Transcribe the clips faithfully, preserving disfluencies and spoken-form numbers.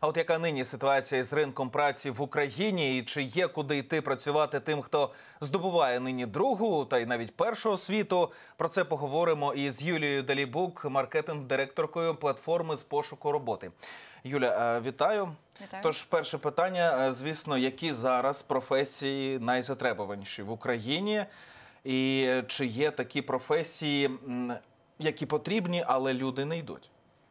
А от яка нині ситуація з ринком праці в Україні? І чи є куди йти працювати тим, хто здобуває нині другу та й навіть першу освіту? Про це поговоримо із Юлією Далібук, маркетинг-директоркою платформи з пошуку роботи. Юля, вітаю. Вітаю. Тож, перше питання, звісно, які зараз професії найзатребуваніші в Україні? І чи є такі професії, які потрібні, але люди не йдуть?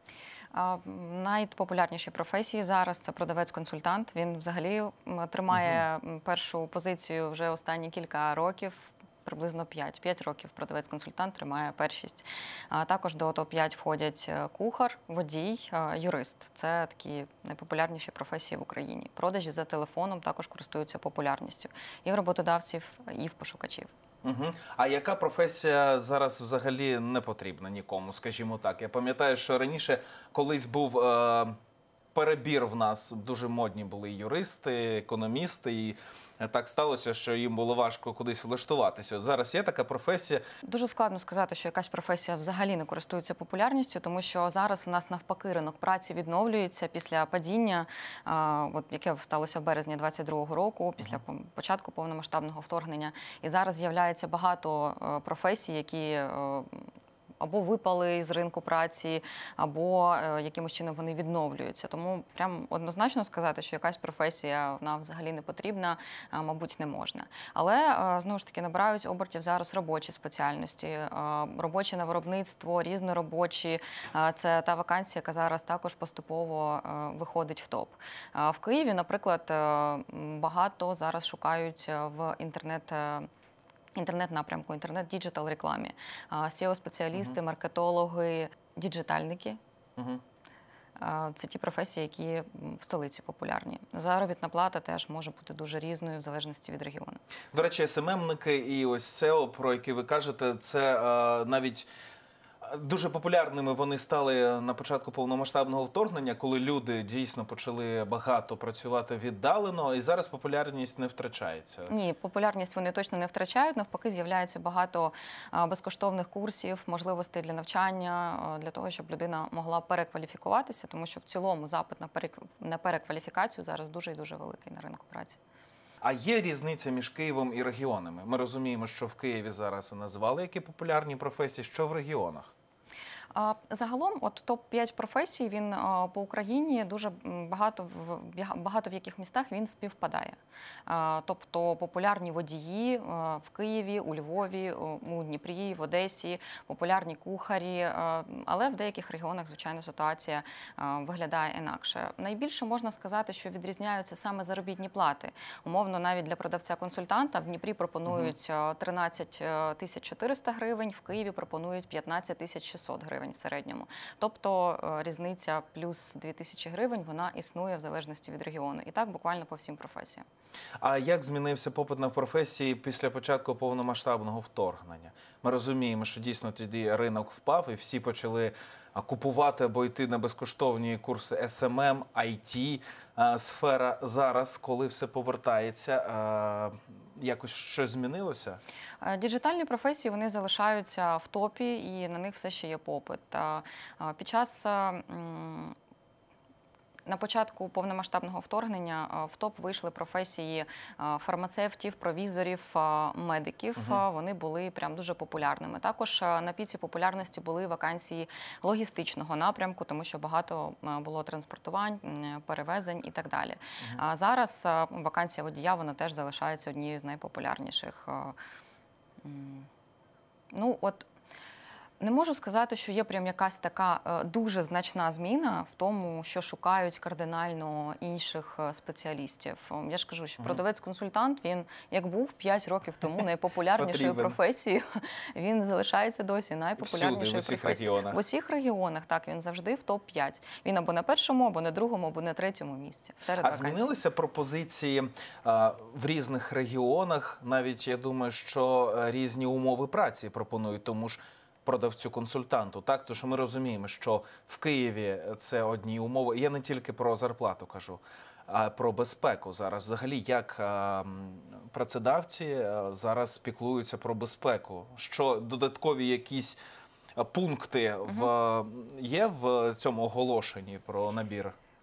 Найпопулярніші професії зараз – це продавець-консультант. Він взагалі тримає угу. першу позицію вже останні кілька років. Приблизно п'ять. п'ять років продавець-консультант тримає першість. А також до топ п'ять входять кухар, водій, юрист. Це такі найпопулярніші професії в Україні. Продажі за телефоном також користуються популярністю і в роботодавців, і в пошукачів. Угу. А яка професія зараз взагалі не потрібна нікому, скажімо так? Я пам'ятаю, що раніше колись був е перебір в нас, дуже модні були юристи, економісти, і так сталося, що їм було важко кудись влаштуватися. От зараз є така професія? Дуже складно сказати, що якась професія взагалі не користується популярністю, тому що зараз у нас навпаки ринок праці відновлюється після падіння, от, яке сталося в березні двадцять другого року, після uh-huh. початку повномасштабного вторгнення. І зараз з'являється багато професій, які або випали з ринку праці, або е, якимось чином вони відновлюються. Тому прям однозначно сказати, що якась професія вона взагалі не потрібна, е, мабуть, не можна. Але, е, знову ж таки, набирають обертів зараз робочі спеціальності, е, робочі на виробництво, різноробочі. Е, це та вакансія, яка зараз також поступово е, виходить в топ. Е, в Києві, наприклад, е, багато зараз шукають в інтернет е, інтернет-напрямку, інтернет-діджитал рекламі. сео-спеціалісти, маркетологи, діджитальники. Угу. Це ті професії, які в столиці популярні. Заробітна плата теж може бути дуже різною в залежності від регіону. До речі, ес ем ем-ники і ось сео, про які ви кажете, це а, навіть дуже популярними вони стали на початку повномасштабного вторгнення, коли люди дійсно почали багато працювати віддалено, і зараз популярність не втрачається. Ні, популярність вони точно не втрачають, навпаки з'являється багато безкоштовних курсів, можливостей для навчання, для того, щоб людина могла перекваліфікуватися, тому що в цілому запит на, перек... на перекваліфікацію зараз дуже і дуже великий на ринку праці. А є різниця між Києвом і регіонами? Ми розуміємо, що в Києві зараз назвали які популярні професії, що в регіонах? Загалом, от топ п'ять професій, він по Україні дуже багато, багато в яких містах він співпадає. Тобто популярні водії в Києві, у Львові, у Дніпрі, в Одесі, популярні кухарі, але в деяких регіонах, звичайно, ситуація виглядає інакше. Найбільше можна сказати, що відрізняються саме заробітні плати. Умовно, навіть для продавця-консультанта в Дніпрі пропонують тринадцять тисяч чотириста гривень, в Києві пропонують п'ятнадцять тисяч шістсот гривень в середньому. Тобто різниця плюс дві тисячі гривень, вона існує в залежності від регіону. І так буквально по всім професіям. А як змінився попит на професії після початку повномасштабного вторгнення? Ми розуміємо, що дійсно тоді ринок впав і всі почали купувати або йти на безкоштовні курси ес ем ем, ай ті сфера. Зараз, коли все повертається, якось щось змінилося? Діджитальні професії, вони залишаються в топі і на них все ще є попит. Під час На початку повномасштабного вторгнення в топ вийшли професії фармацевтів, провізорів, медиків. Угу. Вони були прям дуже популярними. Також на піці популярності були вакансії логістичного напрямку, тому що багато було транспортувань, перевезень і так далі. Угу. А зараз вакансія водія, вона теж залишається однією з найпопулярніших. Ну, от не можу сказати, що є прям якась така е, дуже значна зміна в тому, що шукають кардинально інших спеціалістів. Я ж кажу, що продавець-консультант, він як був п'ять років тому найпопулярнішою професією, він залишається досі найпопулярнішою професією. В усіх регіонах. В усіх регіонах, так, він завжди в топ п'ять. Він або на першому, або на другому, або на третьому місці. Серед а вакансій. Змінилися пропозиції а, в різних регіонах? Навіть, я думаю, що різні умови праці пропонують, тому ж продавцю-консультанту, так? Тому що ми розуміємо, що в Києві це одні умови. Я не тільки про зарплату кажу, а про безпеку зараз. Взагалі, як а, працедавці зараз піклуються про безпеку? Що додаткові якісь пункти в, є в цьому оголошенні про набір?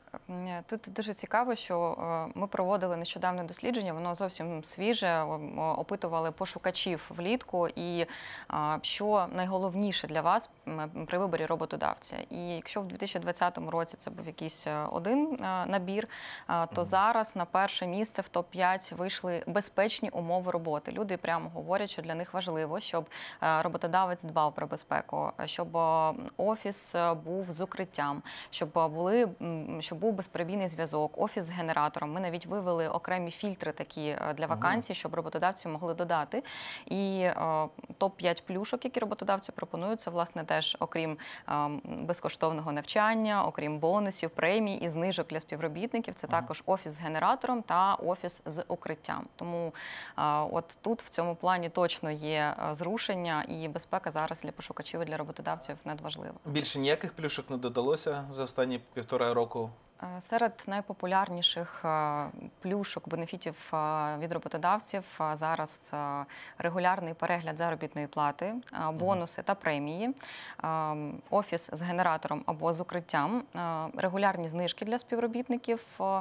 М, Тут дуже цікаво, що е, ми проводили нещодавне дослідження, воно зовсім свіже, м, опитували пошукачів влітку, і а, що найголовніше для вас м, при виборі роботодавця. І якщо в дві тисячі двадцятому році це був якийсь е, один е, набір, е, то зараз на перше місце в топ п'ять вийшли безпечні умови роботи. Люди прямо говорять, що для них важливо, щоб е, роботодавець дбав про безпеку, щоб е, офіс е, був з укриттям, щоб е, були м, щоб був безперебійний зв'язок, офіс з генератором. Ми навіть вивели окремі фільтри такі е, для вакансій, щоб роботодавці могли додати. І е, топ п'ять плюшок, які роботодавці пропонують, це, власне, теж, окрім е, безкоштовного навчання, окрім бонусів, премій і знижок для співробітників, це також офіс з генератором та офіс з укриттям. Тому е, от тут в цьому плані точно є е, зрушення, і безпека зараз для пошукачів і для роботодавців надважлива. Більше ніяких плюшок не додалося за останні півтора року? Е, Серед найпопулярніших е, плюшок, бенефітів е, від роботодавців е, зараз це регулярний перегляд заробітної плати, е, бонуси та премії, е, офіс з генератором або з укриттям, е, регулярні знижки для співробітників е,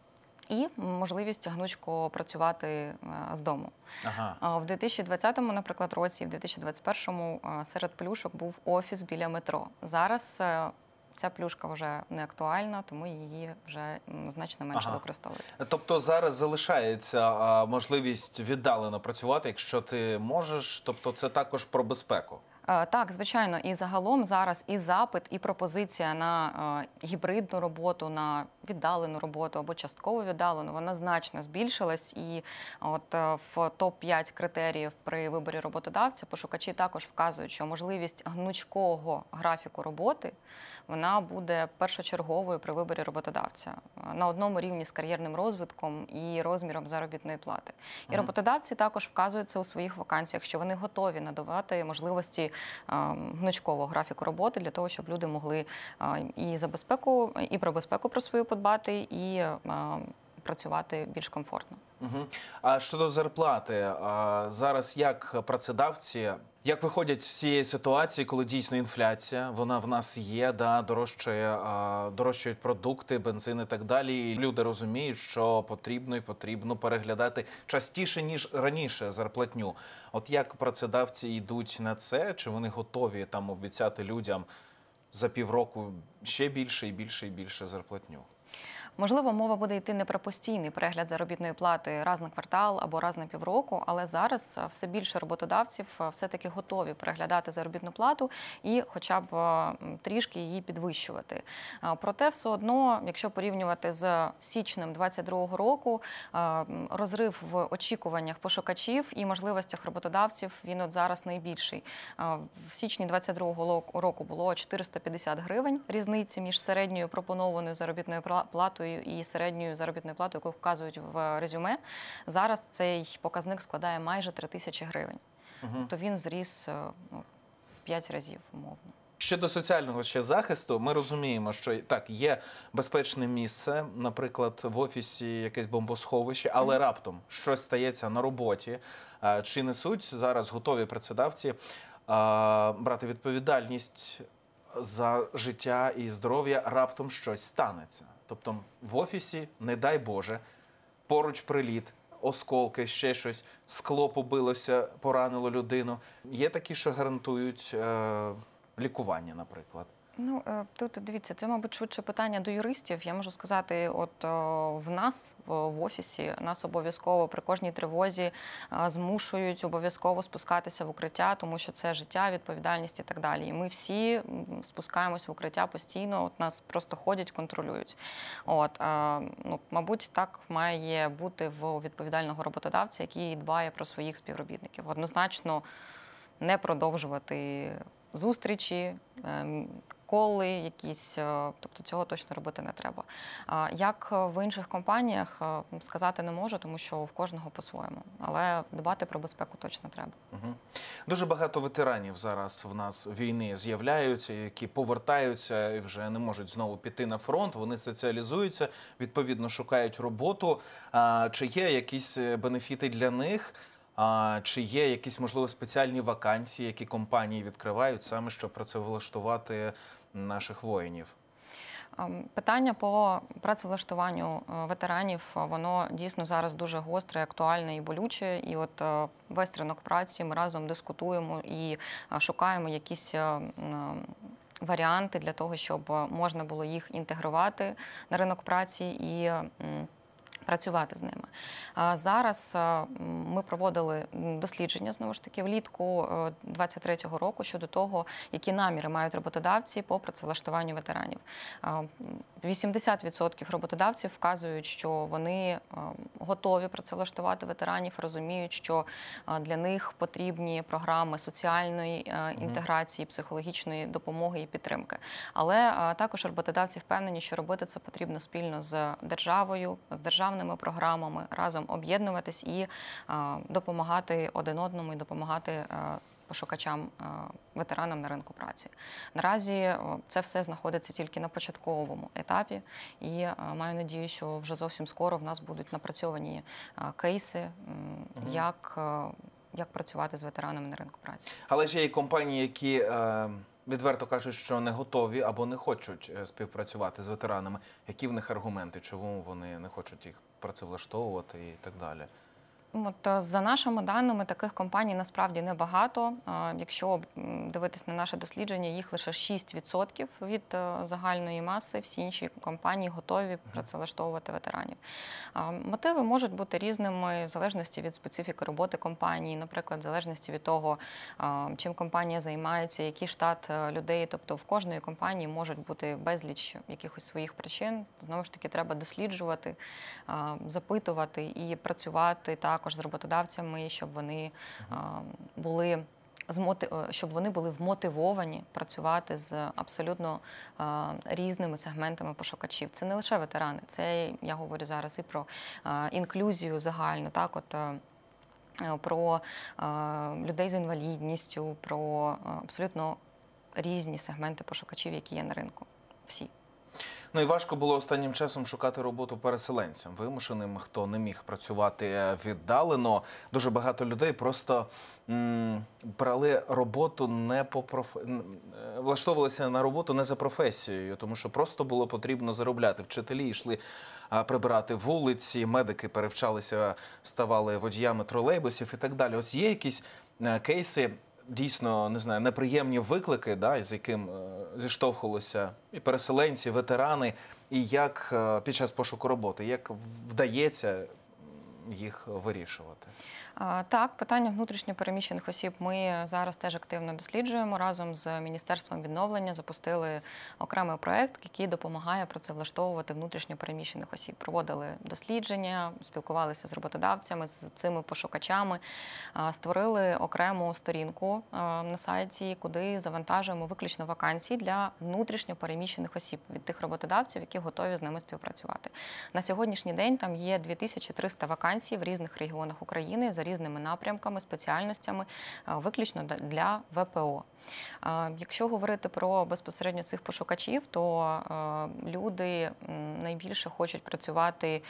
і можливість гнучко працювати е, з дому. Ага. А В дві тисячі двадцятому, наприклад, році, і в дві тисячі двадцять першому е, серед плюшок був офіс біля метро. Зараз е, ця плюшка вже не актуальна, тому її вже м, значно менше Ага. використовують. Тобто зараз залишається а, можливість віддалено працювати, якщо ти можеш, тобто це також про безпеку. Е, Так, звичайно, і загалом зараз і запит, і пропозиція на е, гібридну роботу, на віддалену роботу або частково віддалену, вона значно збільшилась. І от е, в топ п'ять критеріїв при виборі роботодавця пошукачі також вказують, що можливість гнучкого графіку роботи вона буде першочерговою при виборі роботодавця е, на одному рівні з кар'єрним розвитком і розміром заробітної плати. І роботодавці також вказують це у своїх вакансіях, що вони готові надавати можливості е, гнучкового графіку роботи для того, щоб люди могли е, і за безпеку, і про безпеку про свою подбати, і е, працювати більш комфортно. Угу. А щодо зарплати, а зараз як працедавці, як виходять з цієї ситуації, коли дійсно інфляція, вона в нас є, да, дорожчає, а, дорожчають продукти, бензин і так далі, і люди розуміють, що потрібно і потрібно переглядати частіше, ніж раніше зарплатню. От як працедавці йдуть на це, чи вони готові там обіцяти людям за півроку ще більше і більше і більше зарплатню? Можливо, мова буде йти не про постійний перегляд заробітної плати раз на квартал або раз на півроку, але зараз все більше роботодавців все-таки готові переглядати заробітну плату і хоча б трішки її підвищувати. Проте все одно, якщо порівнювати з січнем двадцять другого року, розрив в очікуваннях пошукачів і можливостях роботодавців, він от зараз найбільший. В січні двадцять другого року було чотириста п'ятдесят гривень різниці між середньою пропонованою заробітною платою і середньою заробітною платою, яку вказують в резюме. Зараз цей показник складає майже три тисячі гривень. Угу. Тобто він зріс ну, в п'ять разів, умовно. Щодо соціального ще захисту, ми розуміємо, що так, є безпечне місце, наприклад, в офісі якесь бомбосховище, але раптом щось стається на роботі. Чи несуть зараз готові працедавці брати відповідальність за життя і здоров'я, раптом щось станеться? Тобто в офісі, не дай Боже, поруч приліт, осколки, ще щось, скло побилося, поранило людину. Є такі, що гарантують е, лікування, наприклад. Ну, тут, дивіться, це, мабуть, швидше питання до юристів. Я можу сказати, от в нас, в офісі, нас обов'язково при кожній тривозі змушують обов'язково спускатися в укриття, тому що це життя, відповідальність і так далі. І ми всі спускаємось в укриття постійно, от нас просто ходять, контролюють. От, ну, мабуть, так має бути в відповідального роботодавця, який дбає про своїх співробітників. Однозначно не продовжувати зустрічі, коли якісь, тобто цього точно робити не треба. Як в інших компаніях, сказати не можу, тому що в кожного по-своєму, але дбати про безпеку точно треба. Угу. Дуже багато ветеранів зараз в нас війни з'являються, які повертаються і вже не можуть знову піти на фронт, вони соціалізуються, відповідно шукають роботу. Чи є якісь бенефіти для них? А чи є якісь, можливо, спеціальні вакансії, які компанії відкривають саме, щоб працевлаштувати наших воїнів? Ем, Питання по працевлаштуванню е, ветеранів, е, воно дійсно зараз дуже гостре, актуальне і болюче. І от е, весь ринок праці ми разом дискутуємо і е, шукаємо якісь е, м, варіанти для того, щоб можна було їх інтегрувати на ринок праці і м, працювати з ними. А Зараз е, ми проводили дослідження, знову ж таки, влітку е, двадцять третього року щодо того, які наміри мають роботодавці по працевлаштуванню ветеранів. А, вісімдесят відсотків роботодавців вказують, що вони е, готові працевлаштувати ветеранів, розуміють, що е, для них потрібні програми соціальної е, інтеграції, психологічної допомоги і підтримки. Але е, також роботодавці впевнені, що робити це потрібно спільно з державою, з державними програмами, разом об'єднуватись і е, допомагати один одному і допомагати е, пошукачам, е, ветеранам на ринку праці. Наразі е, це все знаходиться тільки на початковому етапі, і е, маю надію, що вже зовсім скоро в нас будуть напрацьовані е, кейси, м, Мгм. як, е, як працювати з ветеранами на ринку праці. Але ж є і компанії, які е, відверто кажуть, що не готові або не хочуть е, співпрацювати з ветеранами. Які в них аргументи, чому вони не хочуть їх працевлаштовувати і так далі? От, е, за нашими даними, таких компаній насправді небагато. Е, Якщо м, дивитись на наше дослідження, їх лише шість відсотків від е, загальної маси. Всі інші компанії готові працевлаштовувати ветеранів. Е, Мотиви можуть бути різними в залежності від специфіки роботи компанії, наприклад, в залежності від того, е, чим компанія займається, який штат е, людей. Тобто в кожної компанії можуть бути безліч якихось своїх причин. Знову ж таки, треба досліджувати, е, запитувати і працювати так. Також з роботодавцями, щоб вони а, були змоти- щоб вони були вмотивовані працювати з абсолютно а, різними сегментами пошукачів. Це не лише ветерани, це я говорю зараз і про а, інклюзію загальну, так от. А, про а, людей з інвалідністю, про а, абсолютно різні сегменти пошукачів, які є на ринку. Всі. Ну і важко було останнім часом шукати роботу переселенцям, вимушеним, хто не міг працювати віддалено. Дуже багато людей просто м, брали роботу не по проф... влаштовувалися на роботу не за професією, тому що просто було потрібно заробляти. Вчителі йшли а, прибирати вулиці, медики перевчалися, ставали водіями тролейбусів і так далі. Ось є якісь а, кейси, дійсно, не знаю, неприємні виклики, да, з яким е, зіштовхувалися і переселенці, ветерани, і як е, під час пошуку роботи, як вдається їх вирішувати? Так, питання внутрішньо переміщених осіб ми зараз теж активно досліджуємо. Разом з Міністерством відновлення запустили окремий проєкт, який допомагає працевлаштовувати внутрішньо переміщених осіб. Проводили дослідження, спілкувалися з роботодавцями, з цими пошукачами, створили окрему сторінку на сайті, куди завантажуємо виключно вакансії для внутрішньо переміщених осіб від тих роботодавців, які готові з ними співпрацювати. На сьогоднішній день там є дві тисячі триста вакансій в різних регіонах України за різними напрямками, спеціальностями, виключно для ВПО. Якщо говорити про безпосередньо цих пошукачів, то люди найбільше хочуть працювати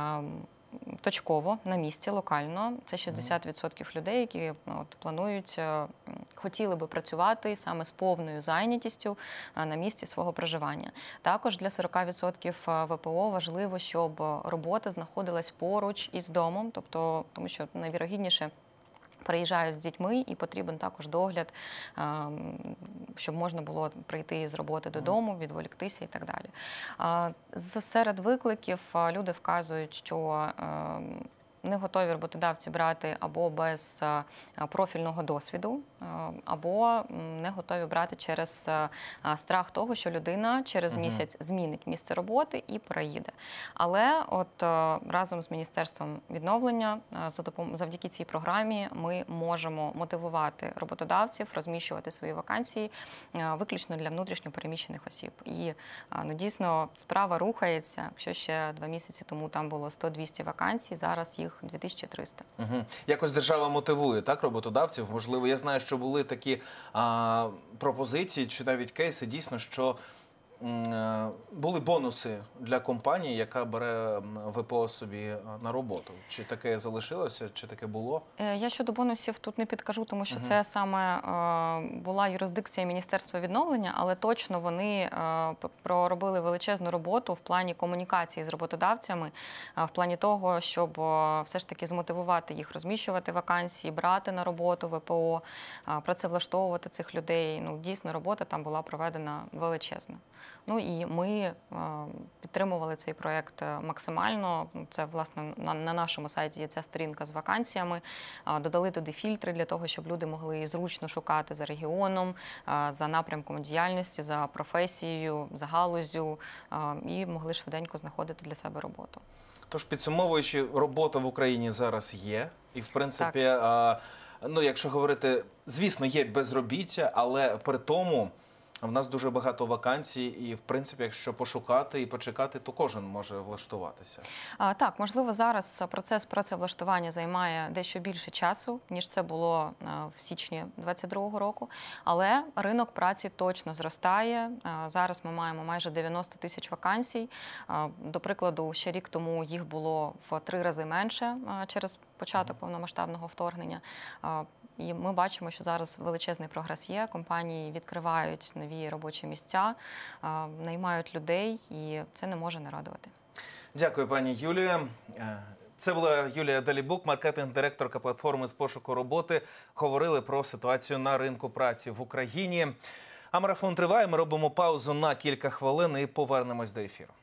точково, на місці, локально. Це шістдесят відсотків людей, які от, планують, хотіли би працювати саме з повною зайнятістю на місці свого проживання. Також для сорок відсотків ВПО важливо, щоб робота знаходилась поруч із домом, тобто, тому що найвірогідніше приїжджають з дітьми і потрібен також догляд, щоб можна було прийти з роботи додому, відволіктися і так далі. Серед викликів люди вказують, що не готові роботодавці брати або без профільного досвіду, або не готові брати через страх того, що людина через місяць змінить місце роботи і переїде. Але от разом з Міністерством відновлення завдяки цій програмі ми можемо мотивувати роботодавців розміщувати свої вакансії виключно для внутрішньо переміщених осіб. І ну, дійсно справа рухається. Якщо ще два місяці тому там було сто-двісті вакансій, зараз їх дві тисячі триста. Угу. Якось держава мотивує, так, роботодавців? Можливо, я знаю, що були такі а, пропозиції чи навіть кейси, дійсно, що м, е, були бонуси для компанії, яка бере м, ВПО собі на роботу? Чи таке залишилося, чи таке було? Е, Я щодо бонусів тут не підкажу, тому що це саме е, була юрисдикція Міністерства відновлення, але точно вони е, п- проробили величезну роботу в плані комунікації з роботодавцями, е, в плані того, щоб е, все ж таки змотивувати їх розміщувати вакансії, брати на роботу ВПО, е, працевлаштовувати цих людей. Ну, дійсно, робота там була проведена величезна. Ну і ми е, підтримували цей проєкт максимально. Це, власне, на, на нашому сайті є ця сторінка з вакансіями. Е, Додали туди фільтри для того, щоб люди могли зручно шукати за регіоном, е, за напрямком діяльності, за професією, за галузю е, і могли швиденько знаходити для себе роботу. Тож, підсумовуючи, робота в Україні зараз є. І, в принципі, а, ну, якщо говорити, звісно, є безробіття, але при тому в нас дуже багато вакансій. І, в принципі, якщо пошукати і почекати, то кожен може влаштуватися. А, Так, можливо, зараз процес працевлаштування займає дещо більше часу, ніж це було е, в січні двадцять другого року, але ринок праці точно зростає. Е, Зараз ми маємо майже дев'яносто тисяч вакансій. Е, До прикладу, ще рік тому їх було в три рази менше е, через початок повномасштабного вторгнення. Е, І ми бачимо, що зараз величезний прогрес є. Компанії відкривають нові робочі місця, е, наймають людей, і це не може не радувати. Дякую, пані Юлія. Е, Це була Юлія Далібук, маркетинг-директорка платформи з пошуку роботи. Говорили про ситуацію на ринку праці в Україні. А марафон триває. Ми робимо паузу на кілька хвилин і повернемось до ефіру.